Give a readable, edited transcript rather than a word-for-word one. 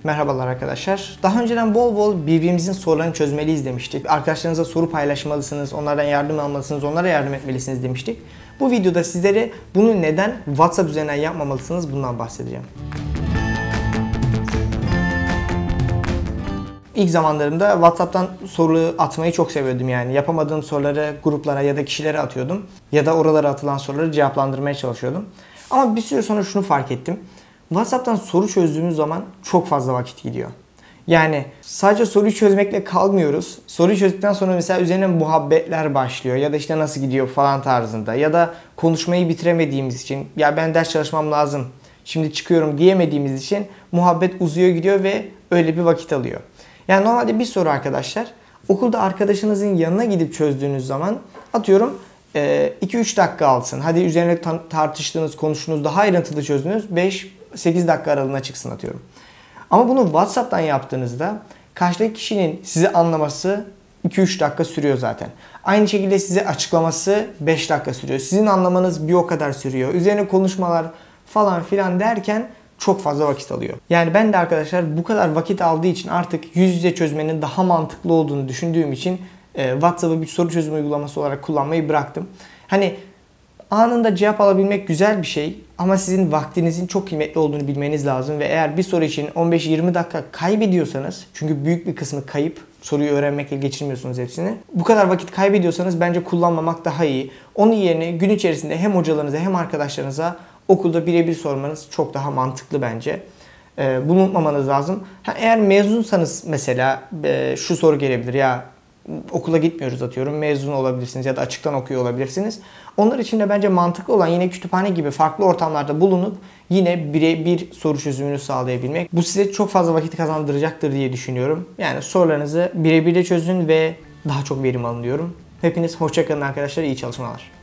Merhabalar arkadaşlar. Daha önceden bol bol birbirimizin sorularını çözmeliyiz demiştik. Arkadaşlarınıza soru paylaşmalısınız, onlardan yardım almalısınız, onlara yardım etmelisiniz demiştik. Bu videoda sizlere bunu neden WhatsApp üzerinden yapmamalısınız bundan bahsedeceğim. İlk zamanlarımda WhatsApp'tan soru atmayı çok seviyordum yani. Yapamadığım soruları gruplara ya da kişilere atıyordum. Ya da oralara atılan soruları cevaplandırmaya çalışıyordum. Ama bir süre sonra şunu fark ettim. WhatsApp'tan soru çözdüğümüz zaman çok fazla vakit gidiyor. Yani sadece soruyu çözmekle kalmıyoruz. Soruyu çözdükten sonra mesela üzerine muhabbetler başlıyor ya da işte nasıl gidiyor falan tarzında ya da konuşmayı bitiremediğimiz için ya ben ders çalışmam lazım şimdi çıkıyorum diyemediğimiz için muhabbet uzuyor gidiyor ve öyle bir vakit alıyor. Yani normalde bir soru arkadaşlar okulda arkadaşınızın yanına gidip çözdüğünüz zaman atıyorum 2-3 dakika alsın. Hadi üzerine tartıştığınız, konuştuğunuz, daha ayrıntılı çözdüğünüz 5-8 dakika aralığına çıksın atıyorum. Ama bunu WhatsApp'tan yaptığınızda karşıdaki kişinin sizi anlaması 2-3 dakika sürüyor zaten. Aynı şekilde size açıklaması 5 dakika sürüyor. Sizin anlamanız bir o kadar sürüyor. Üzerine konuşmalar falan filan derken çok fazla vakit alıyor. Yani ben de arkadaşlar bu kadar vakit aldığı için artık yüz yüze çözmenin daha mantıklı olduğunu düşündüğüm için WhatsApp'ı bir soru çözüm uygulaması olarak kullanmayı bıraktım. Hani anında cevap alabilmek güzel bir şey ama sizin vaktinizin çok kıymetli olduğunu bilmeniz lazım ve eğer bir soru için 15-20 dakika kaybediyorsanız, çünkü büyük bir kısmı kayıp, soruyu öğrenmekle geçirmiyorsunuz hepsini. Bu kadar vakit kaybediyorsanız bence kullanmamak daha iyi. Onun yerine gün içerisinde hem hocalarınıza hem arkadaşlarınıza okulda birebir sormanız çok daha mantıklı bence. Bunu unutmamanız lazım. Eğer mezunsanız mesela şu soru gelebilir ya okula gitmiyoruz atıyorum. Mezun olabilirsiniz ya da açıktan okuyor olabilirsiniz. Onlar için de bence mantıklı olan yine kütüphane gibi farklı ortamlarda bulunup yine birebir soru çözümünü sağlayabilmek. Bu size çok fazla vakit kazandıracaktır diye düşünüyorum. Yani sorularınızı birebir de çözün ve daha çok verim alın diyorum. Hepiniz hoşça kalın arkadaşlar. İyi çalışmalar.